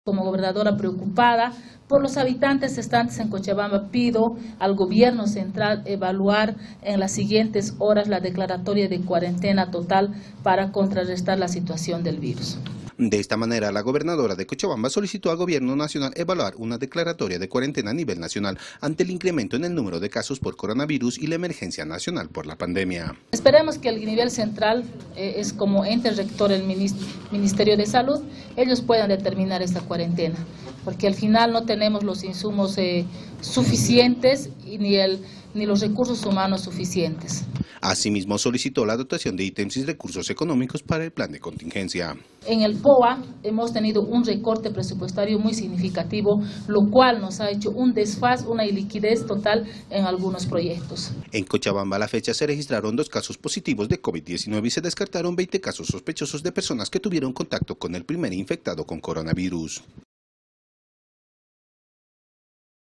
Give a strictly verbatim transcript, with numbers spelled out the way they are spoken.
Como gobernadora preocupada por los habitantes estantes en Cochabamba, pido al gobierno central evaluar en las siguientes horas la declaratoria de cuarentena total para contrarrestar la situación del virus. De esta manera, la gobernadora de Cochabamba solicitó al gobierno nacional evaluar una declaratoria de cuarentena a nivel nacional ante el incremento en el número de casos por coronavirus y la emergencia nacional por la pandemia. Esperemos que el nivel central, eh, es como ente rector el Ministerio de Salud, ellos puedan determinar esta cuarentena, porque al final no tenemos los insumos eh, suficientes y ni, el, ni los recursos humanos suficientes. Asimismo, solicitó la dotación de ítems y recursos económicos para el plan de contingencia. En el P O A hemos tenido un recorte presupuestario muy significativo, lo cual nos ha hecho un desfaz, una iliquidez total en algunos proyectos. En Cochabamba a la fecha se registraron dos casos positivos de COVID diecinueve y se descartaron veinte casos sospechosos de personas que tuvieron contacto con el primer infectado con coronavirus.